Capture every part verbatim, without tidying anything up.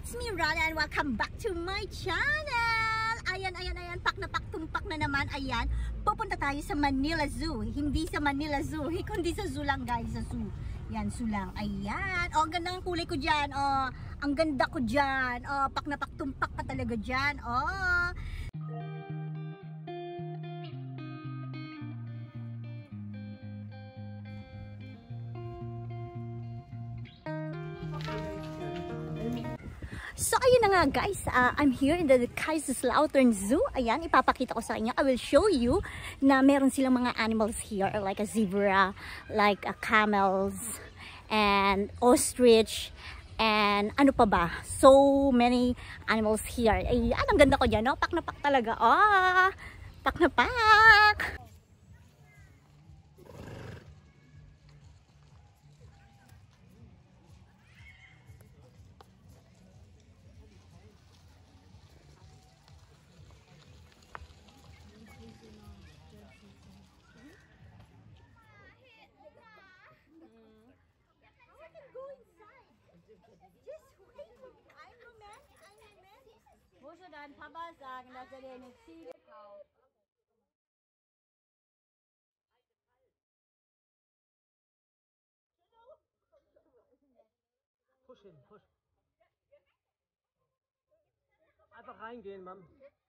It's me, Rana, and welcome back to my channel! Ayan, ayan, ayan, pak na pak, tumpak na naman, ayan. Pupunta tayo sa Manila Zoo. Hindi sa Manila Zoo, kundi sa zoo lang guys, sa zoo. Yan, zoo lang. Ayan. Oh, ang ganda ng kulay ko dyan. Oh, ang ganda ko dyan. Oh, pak na pak, tumpak pa talaga dyan. Oh. So ayun na nga guys, uh, I'm here in the Kaiserslautern Zoo. Ayan, ipapakita ko sa inyo. I will show you na meron silang mga animals here, like a zebra, like a camels, and ostrich, and ano pa ba? So many animals here. Ayan, ang ganda ko dyan, no? Pak na pak talaga. Ah, pak na pak! Musst du deinem Papa sagen, dass er dir eine Ziege kauft? Push hin, push. Einfach reingehen, Mann.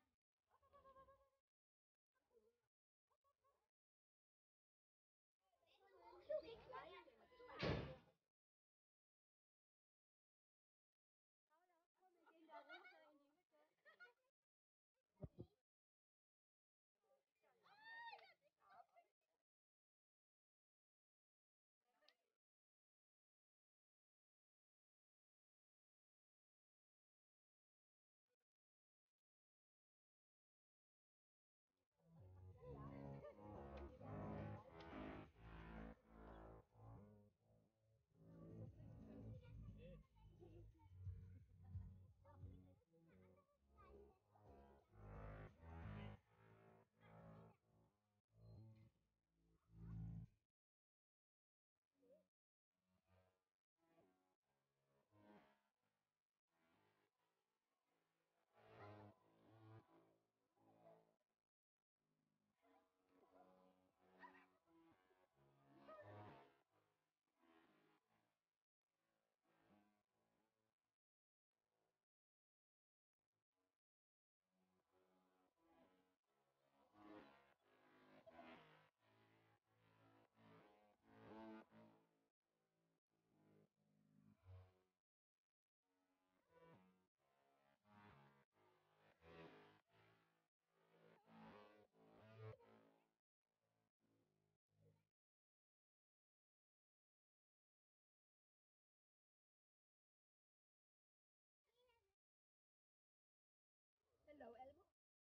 Hello, Elmo.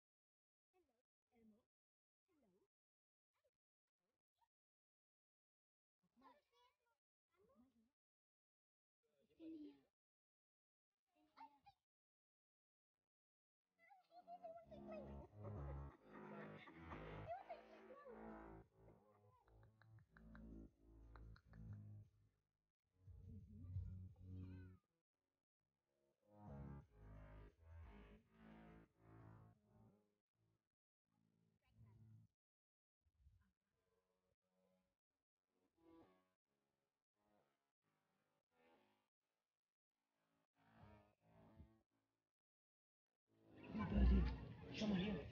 Schau mal hier.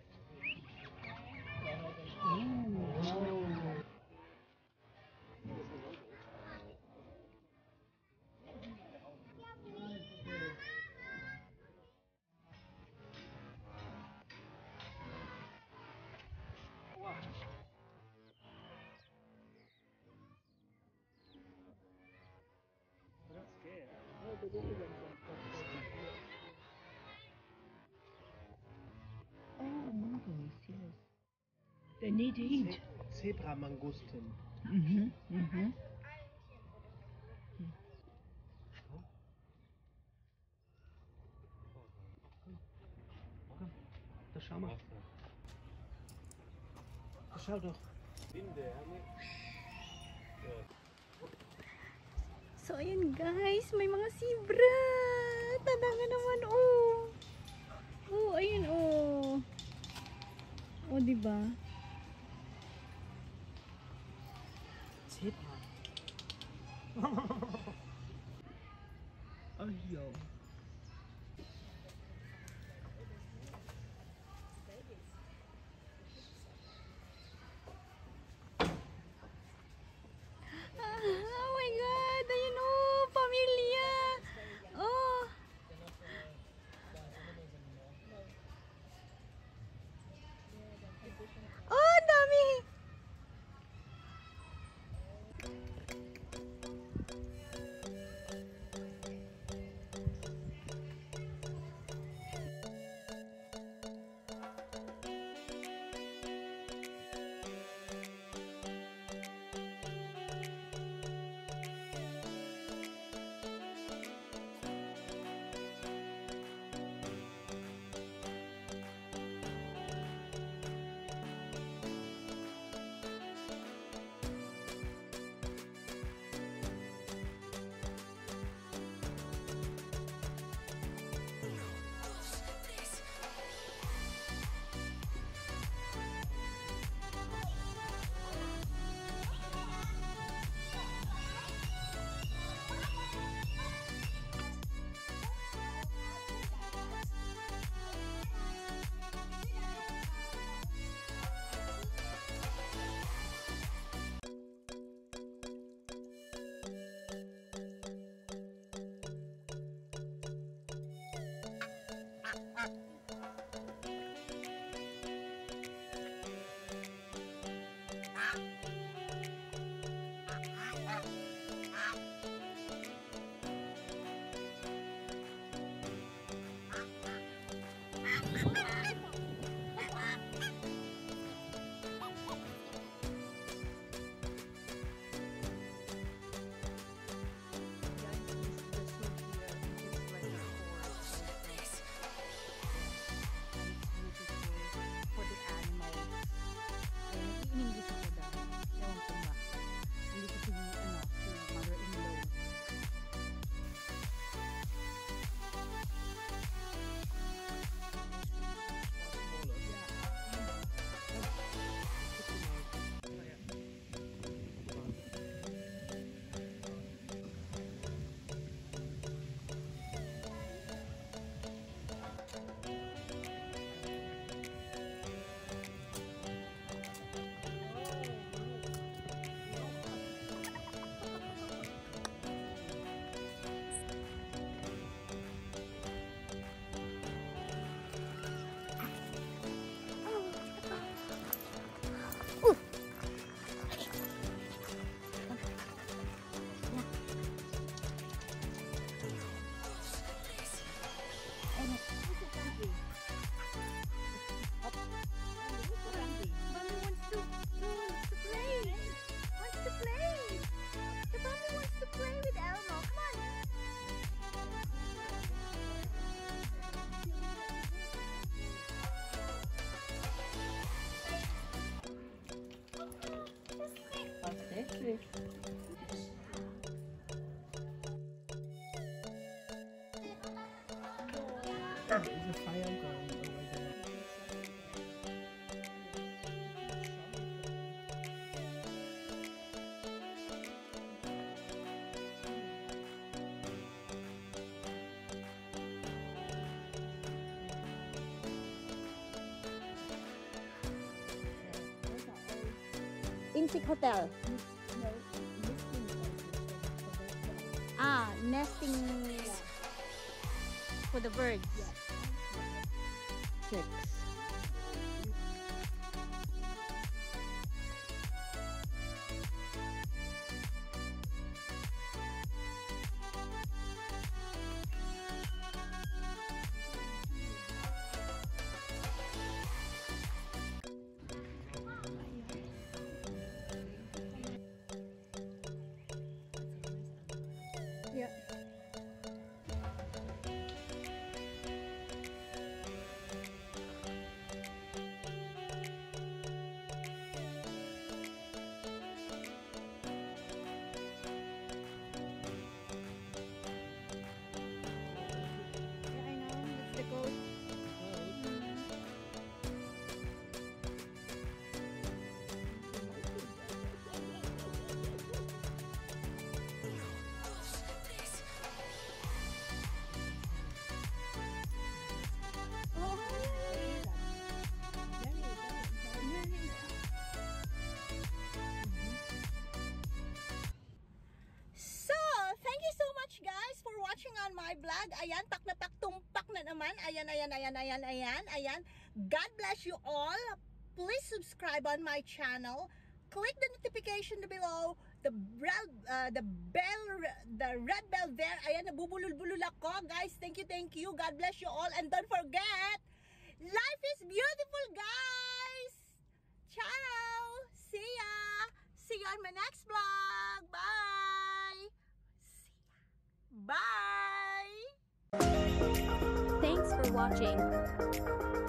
Oh, mongoose, yes. They need to eat. Zebra-Mangusten. Mhm, mhm. Da schau mal. Da schau doch. So ayun guys, may mga zebra. talaga naman, oh. Oh, ayun, oh. Oh, diba? Zebra. Oh, yo. Oh my God! Ayun, oh! Pamilya! Oh! Oh, ang dami! There's a fire going over there. Intik Hotel. Ah, nesting for the birds. Six. Yeah. vlog. Ayan, pak na pak, tumpak na naman. Ayan, ayan, ayan, ayan, ayan, ayan. God bless you all. Please subscribe on my channel. Click the notification below. The bell, uh, the bell, the red bell there. Ayan, nabubulol-bulol ako. Guys, thank you, thank you. God bless you all. And don't forget, life is beautiful, guys. Ciao. See ya. See you on my next vlog. Bye. See ya. Bye. Thanks for watching.